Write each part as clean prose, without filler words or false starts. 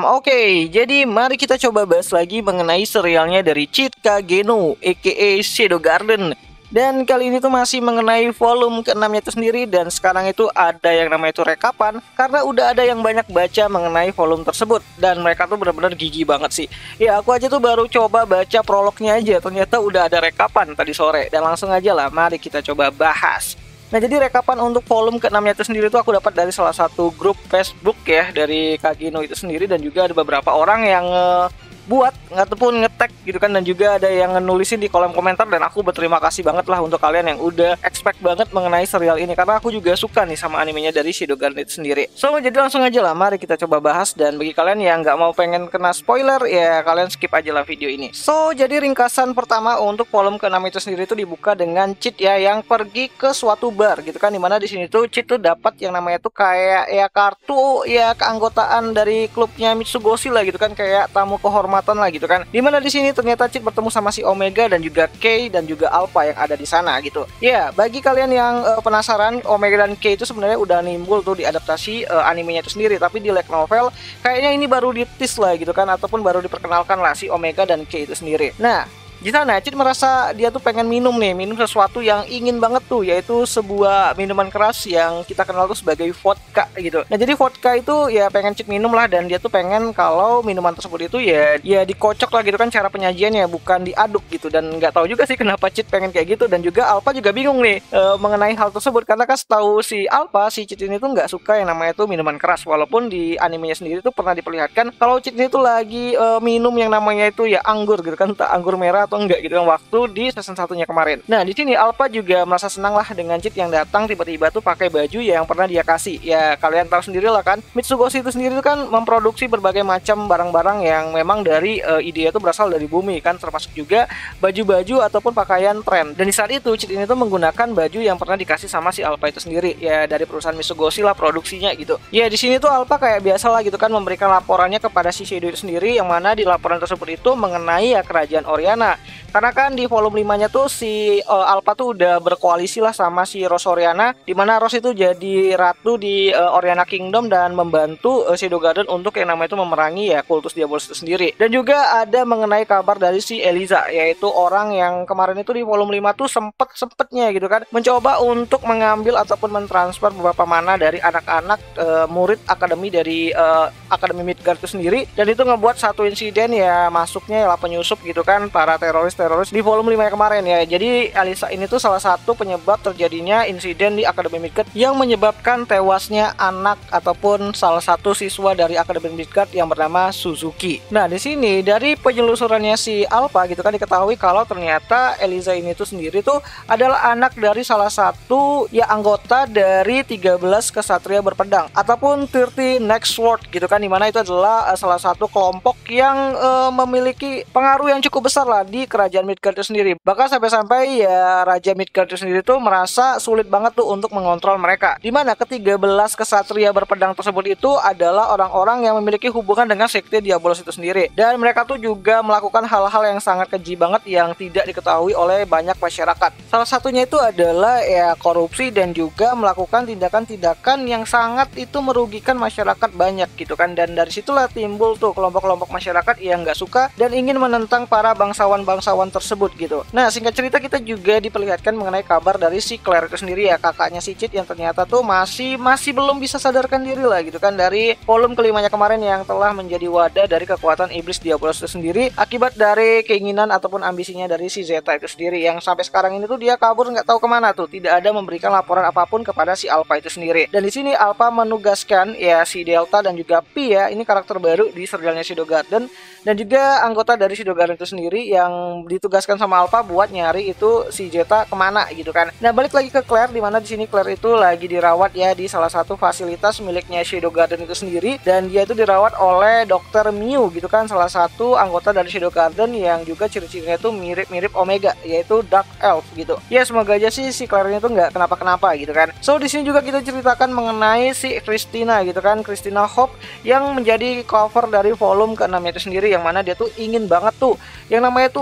Oke, jadi mari kita coba bahas lagi mengenai serialnya dari Cheat Kageno, aka Shadow Garden. Dan kali ini tuh masih mengenai volume ke-6-nya itu sendiri. Dan sekarang itu ada yang namanya itu rekapan, karena udah ada yang banyak baca mengenai volume tersebut. Dan mereka tuh benar-benar gigi banget sih. Ya aku aja tuh baru coba baca prolognya aja, ternyata udah ada rekapan tadi sore. Dan langsung aja lah, mari kita coba bahas. Nah, jadi rekapan untuk volume ke-6-nya itu sendiri tuh aku dapat dari salah satu grup Facebook ya, dari Kageno itu sendiri. Dan juga ada beberapa orang yang buat ataupun ngetek gitu kan, dan juga ada yang nulisin di kolom komentar. Dan aku berterima kasih banget lah untuk kalian yang udah expect banget mengenai serial ini, karena aku juga suka nih sama animenya dari Shadow Garden itu sendiri. So jadi langsung aja lah, mari kita coba bahas. Dan bagi kalian yang nggak mau pengen kena spoiler, ya kalian skip aja lah video ini. So jadi ringkasan pertama untuk volume ke-6 itu sendiri itu dibuka dengan Cheat ya, yang pergi ke suatu bar gitu kan, dimana di sini tuh Cheat tuh dapat yang namanya tuh kayak ya kartu ya keanggotaan dari klubnya Mitsugoshi lah gitu kan, kayak tamu kehormatan lah gitu kan. Dimana di sini ternyata Cheat bertemu sama si Omega dan juga Kei dan juga Alpha yang ada di sana gitu. Ya, bagi kalian yang penasaran, Omega dan Kei itu sebenarnya udah nimbul tuh di adaptasi animenya itu sendiri, tapi di light novel kayaknya ini baru di-tease lah gitu kan, ataupun baru diperkenalkan lah si Omega dan Kei itu sendiri. Nah, di sana Cheat merasa dia tuh pengen minum sesuatu yang ingin banget tuh, yaitu sebuah minuman keras yang kita kenal tuh sebagai vodka gitu. Nah, jadi vodka itu ya pengen Cheat minum lah, dan dia tuh pengen kalau minuman tersebut itu ya dikocok lah gitu kan, cara penyajiannya bukan diaduk gitu. Dan nggak tahu juga sih kenapa Cheat pengen kayak gitu. Dan juga Alpha juga bingung nih mengenai hal tersebut, karena kan setahu si Alpha, si Cheat ini tuh nggak suka yang namanya tuh minuman keras, walaupun di animenya sendiri tuh pernah diperlihatkan kalau Cheat ini tuh lagi minum yang namanya itu ya anggur gitu kan, entah anggur merah atau enggak gitu kan, waktu di season satunya kemarin. Nah, di sini Alpha juga merasa senang lah dengan Cheat yang datang tiba-tiba tuh pakai baju yang pernah dia kasih. Ya kalian tahu sendiri lah kan, Mitsugoshi itu sendiri tuh kan memproduksi berbagai macam barang-barang yang memang dari ide itu berasal dari bumi kan, termasuk juga baju-baju ataupun pakaian tren. Dan di saat itu Cheat ini tuh menggunakan baju yang pernah dikasih sama si Alpha itu sendiri, ya dari perusahaan Mitsugoshi lah produksinya gitu. Ya di sini tuh Alpha kayak biasa lah gitu kan, memberikan laporannya kepada si Shadow itu sendiri, yang mana di laporan tersebut itu mengenai ya kerajaan Oriana. Karena kan di volume 5-nya tuh si Alpha tuh udah berkoalisi lah sama si Rose Oriana, dimana Rose itu jadi ratu di Oriana Kingdom dan membantu Shadow Garden untuk yang namanya itu memerangi ya kultus Diabolus itu sendiri. Dan juga ada mengenai kabar dari si Eliza, yaitu orang yang kemarin itu di volume 5 tuh sempetnya gitu kan mencoba untuk mengambil ataupun mentransfer beberapa mana dari anak-anak murid akademi dari Akademi Midgard itu sendiri. Dan itu ngebuat satu insiden ya, masuknya ya penyusup gitu kan, para teroris di volume 5 yang kemarin ya. Jadi Eliza ini tuh salah satu penyebab terjadinya insiden di Akademi Midgard yang menyebabkan tewasnya anak ataupun salah satu siswa dari Akademi Midgard yang bernama Suzuki. Nah, di sini dari penyelusurannya si Alpha gitu kan diketahui kalau ternyata Eliza ini tuh sendiri tuh adalah anak dari salah satu ya anggota dari 13 kesatria berpedang ataupun 30 Next Sword gitu kan, dimana itu adalah salah satu kelompok yang memiliki pengaruh yang cukup besar lah di kerajaan Midgard itu sendiri. Bahkan sampai-sampai ya Raja Midgard itu sendiri tuh merasa sulit banget tuh untuk mengontrol mereka. Dimana ke-13 kesatria berpedang tersebut itu adalah orang-orang yang memiliki hubungan dengan sekte Diabolus itu sendiri. Dan mereka tuh juga melakukan hal-hal yang sangat keji banget yang tidak diketahui oleh banyak masyarakat. Salah satunya itu adalah ya korupsi dan juga melakukan tindakan-tindakan yang sangat itu merugikan masyarakat banyak gitu kan. Dan dari situlah timbul tuh kelompok-kelompok masyarakat yang nggak suka dan ingin menentang para bangsawan tersebut gitu. Nah, singkat cerita kita juga diperlihatkan mengenai kabar dari si Claire itu sendiri ya, kakaknya si Cheat yang ternyata tuh masih belum bisa sadarkan diri lah gitu kan, dari volume kelimanya kemarin yang telah menjadi wadah dari kekuatan iblis Diabolus itu sendiri akibat dari keinginan ataupun ambisinya dari si Zeta itu sendiri, yang sampai sekarang ini tuh dia kabur nggak tahu kemana tuh, tidak ada memberikan laporan apapun kepada si Alpha itu sendiri. Dan di sini Alpha menugaskan ya si Delta dan juga Pi ya, ini karakter baru di serialnya Shadow Garden dan juga anggota dari Shadow Garden itu sendiri yang ditugaskan sama Alpha buat nyari itu si Zeta kemana gitu kan. Nah, balik lagi ke Claire, dimana di sini Claire itu lagi dirawat ya di salah satu fasilitas miliknya Shadow Garden itu sendiri, dan dia itu dirawat oleh Dr. Mew gitu kan, salah satu anggota dari Shadow Garden yang juga ciri-cirinya itu mirip-mirip Omega, yaitu Dark Elf gitu. Ya semoga aja sih si Claire ini tuh nggak kenapa-kenapa gitu kan. So di sini juga kita ceritakan mengenai si Christina gitu kan, Christina Hope yang menjadi cover dari volume ke-6 itu sendiri, yang mana dia tuh ingin banget tuh yang namanya tuh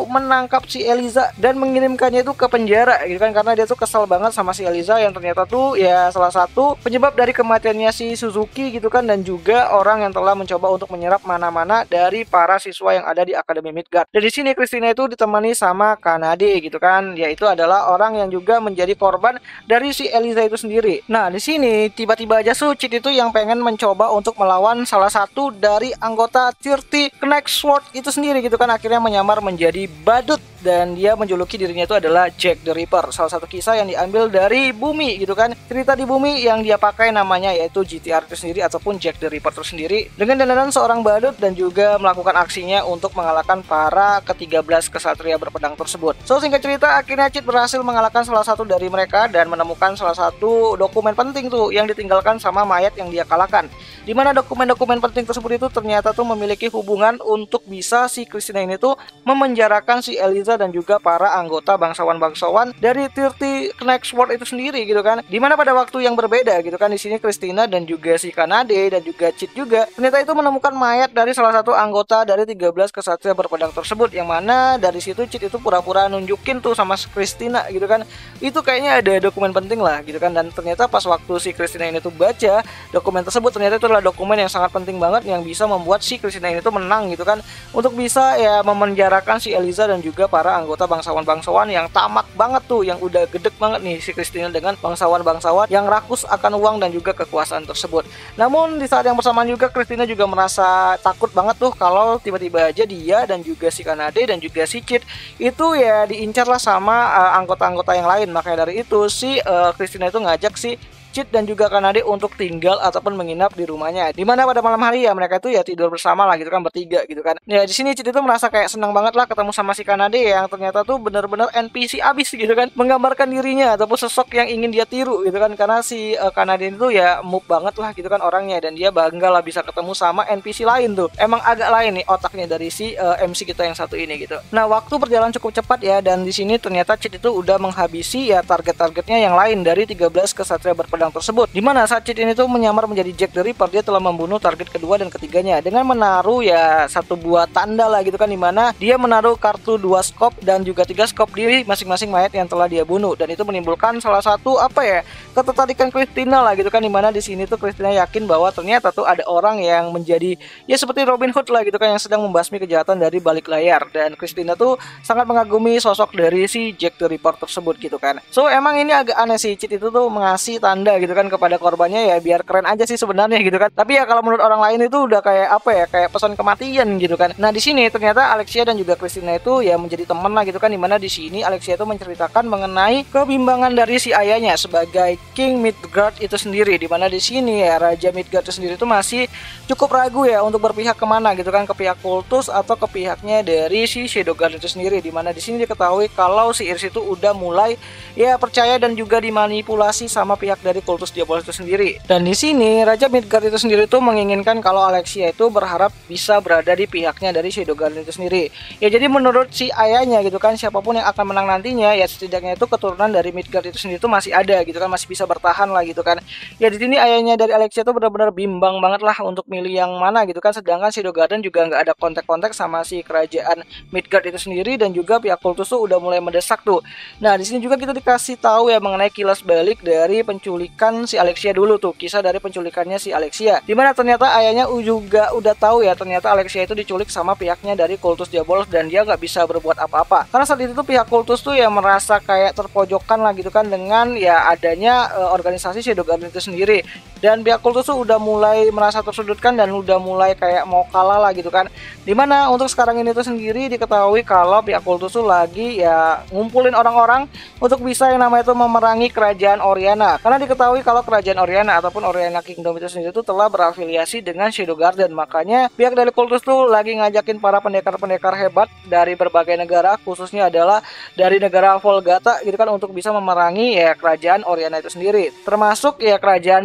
menangkap si Eliza dan mengirimkannya itu ke penjara gitu kan, karena dia tuh kesal banget sama si Eliza yang ternyata tuh ya salah satu penyebab dari kematiannya si Suzuki gitu kan, dan juga orang yang telah mencoba untuk menyerap mana-mana dari para siswa yang ada di Akademi Midgard. Dan di sini Christina itu ditemani sama Kanade gitu kan, yaitu adalah orang yang juga menjadi korban dari si Eliza itu sendiri. Nah, di sini tiba-tiba aja Sucit itu yang pengen mencoba untuk melawan salah satu dari anggota 30 Knight Sword itu sendiri gitu kan, akhirnya menyamar menjadi badut dan dia menjuluki dirinya itu adalah Jack the Ripper. Salah satu kisah yang diambil dari bumi gitu kan, cerita di bumi yang dia pakai namanya yaitu GTR itu sendiri ataupun Jack the Ripper itu sendiri, dengan dandanan seorang badut dan juga melakukan aksinya untuk mengalahkan para ke-13 kesatria berpedang tersebut. So singkat cerita, akhirnya Cid berhasil mengalahkan salah satu dari mereka dan menemukan salah satu dokumen penting tuh yang ditinggalkan sama mayat yang dia kalahkan, dimana dokumen-dokumen penting tersebut itu ternyata tuh memiliki hubungan untuk bisa si Christina ini tuh memenjarakan si Eliza dan juga para anggota bangsawan-bangsawan dari 30 Knight Sword itu sendiri gitu kan. Dimana pada waktu yang berbeda gitu kan, di sini Christina dan juga si Kanade dan juga Cid juga ternyata itu menemukan mayat dari salah satu anggota dari 13 kesatria berpedang tersebut, yang mana dari situ Cid itu pura-pura nunjukin tuh sama Christina gitu kan, itu kayaknya ada dokumen penting lah gitu kan. Dan ternyata pas waktu si Christina ini tuh baca dokumen tersebut, ternyata itu adalah dokumen yang sangat penting banget yang bisa membuat si Christina ini tuh menang gitu kan, untuk bisa ya memenjarakan si Eliza dan juga para anggota bangsawan-bangsawan yang tamak banget tuh, yang udah gedek banget nih si Christina dengan bangsawan-bangsawan yang rakus akan uang dan juga kekuasaan tersebut. Namun di saat yang bersamaan juga Christina juga merasa takut banget tuh kalau tiba-tiba aja dia dan juga si Kanade dan juga si Cid itu ya diincar lah sama anggota-anggota yang lain. Makanya dari itu si Christina itu ngajak si Cid dan juga Kanade untuk tinggal ataupun menginap di rumahnya. Dimana pada malam hari ya mereka itu ya tidur bersama lah gitu kan, bertiga gitu kan. Ya di sini Cid itu merasa kayak senang banget lah ketemu sama si Kanade yang ternyata tuh bener-bener NPC abis gitu kan, menggambarkan dirinya ataupun sosok yang ingin dia tiru gitu kan, karena si Kanade itu ya moob banget lah gitu kan orangnya, dan dia bangga lah bisa ketemu sama NPC lain tuh. Emang agak lain nih otaknya dari si MC kita yang satu ini gitu. Nah, waktu berjalan cukup cepat ya, dan di sini ternyata Cid itu udah menghabisi ya target-targetnya yang lain dari 13 kesatria berpedang tersebut. Dimana saat Cid ini tuh menyamar menjadi Jack the Ripper, dia telah membunuh target kedua dan ketiganya dengan menaruh ya satu buah tanda lah gitu kan, dimana dia menaruh kartu 2 skop dan juga 3 skop di masing-masing mayat yang telah dia bunuh, dan itu menimbulkan salah satu apa ya ketertarikan Christina lah gitu kan, dimana di sini tuh Christina yakin bahwa ternyata tuh ada orang yang menjadi ya seperti Robin Hood lah gitu kan, yang sedang membasmi kejahatan dari balik layar, dan Christina tuh sangat mengagumi sosok dari si Jack the Ripper tersebut gitu kan. So emang ini agak aneh sih, Cid itu tuh mengasih tanda gitu kan kepada korbannya ya biar keren aja sih sebenarnya gitu kan. Tapi ya kalau menurut orang lain itu udah kayak apa ya, kayak pesan kematian gitu kan. Nah di sini ternyata Alexia dan juga Christina itu ya menjadi teman lah gitu kan, dimana di sini Alexia itu menceritakan mengenai kebimbangan dari si ayahnya sebagai King Midgard itu sendiri, dimana di sini ya Raja Midgard itu sendiri itu masih cukup ragu ya untuk berpihak kemana gitu kan, ke pihak kultus atau ke pihaknya dari si Shadowguard itu sendiri, dimana di sini diketahui kalau si Iris itu udah mulai ya percaya dan juga dimanipulasi sama pihak dari kultus Diabolos itu sendiri. Dan di sini Raja Midgard itu sendiri tuh menginginkan kalau Alexia itu berharap bisa berada di pihaknya dari Shadowguard itu sendiri. Ya jadi menurut si ayahnya gitu kan, siapapun yang akan menang nantinya ya setidaknya itu keturunan dari Midgard itu sendiri tuh masih ada gitu kan, masih bisa bertahan lah gitu kan. Ya di sini ayahnya dari Alexia tuh benar-benar bimbang banget lah untuk milih yang mana gitu kan, sedangkan Shadowguard juga nggak ada kontak-kontak sama si kerajaan Midgard itu sendiri, dan juga pihak kultus tuh udah mulai mendesak tuh. Nah di sini juga kita dikasih tahu ya mengenai kilas balik dari penculikan si Alexia dulu tuh, kisah dari penculikannya si Alexia, dimana ternyata ayahnya juga udah tahu ya ternyata Alexia itu diculik sama pihaknya dari kultus Diabolos, dan dia nggak bisa berbuat apa-apa karena saat itu tuh pihak kultus tuh ya merasa kayak terpojokkan lah gitu kan dengan ya adanya organisasi Shadowguard itu sendiri, dan pihak kultus tuh udah mulai merasa tersudutkan dan udah mulai kayak mau kalah lah gitu kan, dimana untuk sekarang ini tuh sendiri diketahui kalau pihak kultus tuh lagi ya ngumpulin orang-orang untuk bisa yang namanya itu memerangi kerajaan Oriana, karena diketahui kalau kerajaan Oriana ataupun Oriana Kingdom itu sendiri itu telah berafiliasi dengan Shadowguard, makanya pihak dari kultus tuh lagi ngajakin para pendekar-pendekar hebat dari berbagai negara, khususnya adalah dari negara Volgata gitu kan, untuk bisa memerangi ya kerajaan Oriana itu sendiri, termasuk ya kerajaan Midgard itu sendiri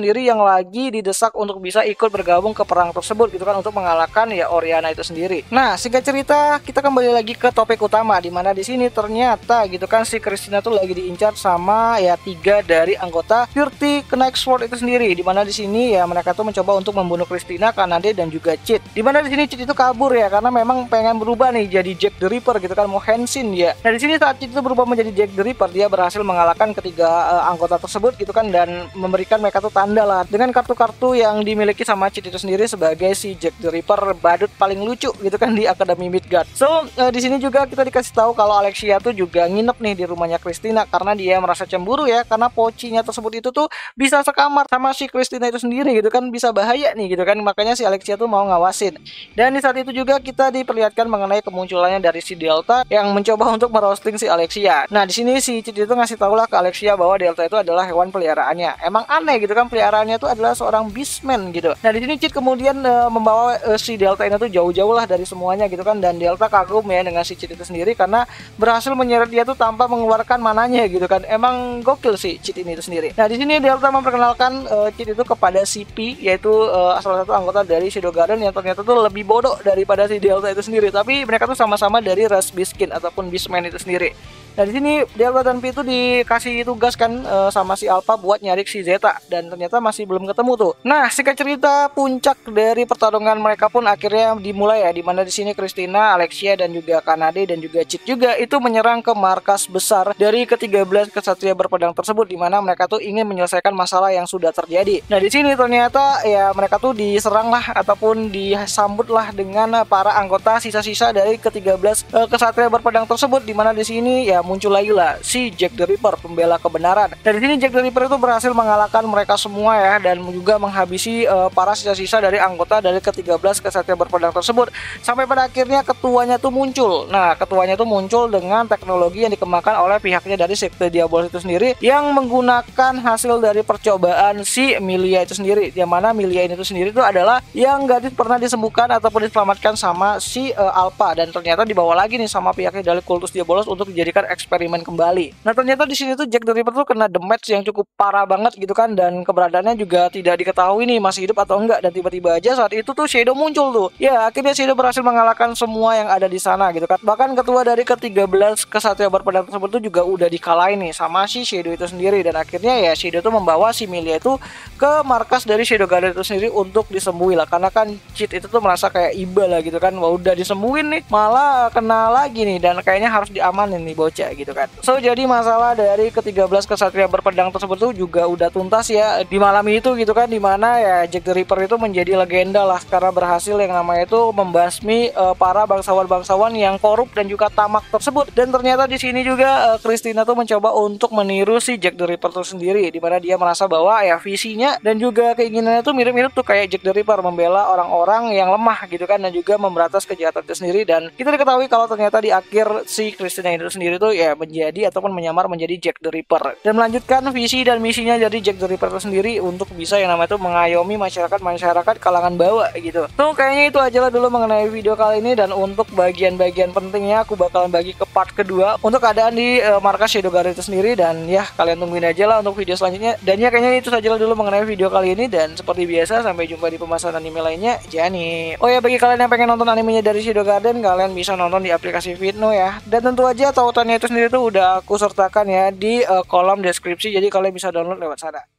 sendiri yang lagi didesak untuk bisa ikut bergabung ke perang tersebut gitu kan, untuk mengalahkan ya Oriana itu sendiri. Nah, singkat cerita kita kembali lagi ke topik utama, dimana di sini ternyata gitu kan si Christina tuh lagi diincar sama ya 3 dari anggota 30 Knight Sword itu sendiri, dimana di sini ya mereka tuh mencoba untuk membunuh Christina, Kanade dan juga Cid. Dimana di sini Cid itu kabur ya karena memang pengen berubah nih jadi Jack the Ripper gitu kan, mau Henshin dia. Nah di sini saat Cid itu berubah menjadi Jack the Ripper, dia berhasil mengalahkan ketiga anggota tersebut gitu kan, dan memberikan mereka tuh tanda lah dengan kartu-kartu yang dimiliki sama Cid itu sendiri sebagai si Jack the Ripper badut paling lucu gitu kan di Akademi Midgard. So di sini juga kita dikasih tahu kalau Alexia tuh juga nginep nih di rumahnya Christina karena dia merasa cemburu ya, karena pocinya tersebut itu tuh bisa sekamar sama si Christina itu sendiri gitu kan, bisa bahaya nih gitu kan, makanya si Alexia tuh mau ngawasin. Dan di saat itu juga kita diperlihatkan mengenai kemunculannya dari si Delta yang mencoba untuk merosting si Alexia. Nah di sini si Cid itu ngasih tau lah ke Alexia bahwa Delta itu adalah hewan peliharaannya. Emang aneh gitu kan, peliharaannya itu adalah seorang beastman gitu. Nah di sini Cid kemudian membawa si Delta ini tuh jauh-jauh lah dari semuanya gitu kan, dan Delta kagum ya dengan si Cid itu sendiri karena berhasil menyeret dia tuh tanpa mengeluarkan mananya gitu kan. Emang gokil sih Cid ini itu sendiri. Nah di sini Delta memperkenalkan Cid itu kepada si P, yaitu salah satu anggota dari Shadow Garden yang ternyata tuh lebih bodoh daripada si Delta itu sendiri. Tapi mereka tuh sama-sama dari ras Beastkin ataupun Beastman itu sendiri. Nah di sini Delta dan P itu dikasih tugas kan sama si Alpha buat nyari si Zeta, dan ternyata masih belum ketemu tuh. Nah singkat cerita puncak dari pertarungan mereka pun akhirnya dimulai ya, dimana di sini Christina, Alexia dan juga Kanade dan juga Cid juga itu menyerang ke markas besar dari ke-13 kesatria berpedang tersebut, dimana mereka tuh ingin menyelesaikan masalah yang sudah terjadi. Nah di sini ternyata ya mereka tuh diserang lah ataupun disambut lah dengan para anggota sisa-sisa dari ke-13 kesatria berpedang tersebut, dimana di sini ya muncul lagi lah si Jack the Ripper, pembela kebenaran. Dan di sini Jack the Ripper itu berhasil mengalahkan mereka semua ya, dan juga menghabisi para sisa-sisa dari anggota dari ke-13 kesatria berpedang tersebut, sampai pada akhirnya ketuanya tuh muncul. Nah ketuanya tuh muncul dengan teknologi yang dikembangkan oleh pihaknya dari sekte Diabolos itu sendiri, yang menggunakan hasil dari percobaan si Milia itu sendiri, yang mana Milia ini tuh sendiri itu adalah yang gadis pernah disembuhkan ataupun diselamatkan sama si Alpha, dan ternyata dibawa lagi nih sama pihaknya dari kultus Diabolos untuk dijadikan eksperimen kembali. Nah ternyata di sini tuh Jack the Ripper tuh kena damage yang cukup parah banget gitu kan, dan keberadaannya juga tidak diketahui nih masih hidup atau enggak, dan tiba-tiba aja saat itu tuh Shadow muncul tuh. Ya akhirnya Shadow berhasil mengalahkan semua yang ada di sana gitu kan. Bahkan ketua dari ke-13 kesatria berpedang tersebut tuh juga udah dikalahin nih sama si Shadow itu sendiri, dan akhirnya ya Shadow tuh membawa si Milia itu ke markas dari Shadow Garden itu sendiri untuk disembuhi lah, karena kan Cid itu tuh merasa kayak iba lah gitu kan, wah udah disembuhin nih malah kena lagi nih, dan kayaknya harus diamanin nih bocah gitu kan. So jadi masalah dari ke-13 kesatria berpedang tersebut tuh juga udah tuntas ya di malam itu gitu kan, dimana ya Jack the Ripper itu menjadi legenda lah karena berhasil yang namanya itu membasmi para bangsawan-bangsawan yang korup dan juga tamak tersebut. Dan ternyata di sini juga Christina tuh mencoba untuk meniru si Jack the Ripper itu sendiri, dimana dia merasa bahwa ya visinya dan juga keinginannya tuh mirip-mirip tuh kayak Jack the Ripper, membela orang-orang yang lemah gitu kan, dan juga memberantas kejahatan itu sendiri. Dan kita diketahui kalau ternyata di akhir si Christina itu sendiri tuh ya menjadi ataupun menyamar menjadi Jack the Ripper, dan melanjutkan visi dan misinya dari Jack the Ripper itu sendiri untuk bisa yang namanya itu mengayomi masyarakat kalangan bawah gitu. Tuh kayaknya itu aja lah dulu mengenai video kali ini, dan untuk bagian-bagian pentingnya aku bakalan bagi ke part kedua untuk keadaan di markas Shadow Garden itu sendiri, dan ya kalian tungguin aja lah untuk video selanjutnya. Dan ya kayaknya itu saja lah dulu mengenai video kali ini, dan seperti biasa sampai jumpa di pembahasan anime lainnya. Jani. Oh ya, bagi kalian yang pengen nonton animenya dari Shadow Garden, kalian bisa nonton di aplikasi Vidno ya. Dan tentu aja tautannya itu sendiri tuh udah aku sertakan ya di kolom deskripsi, jadi kalian bisa download lewat sana.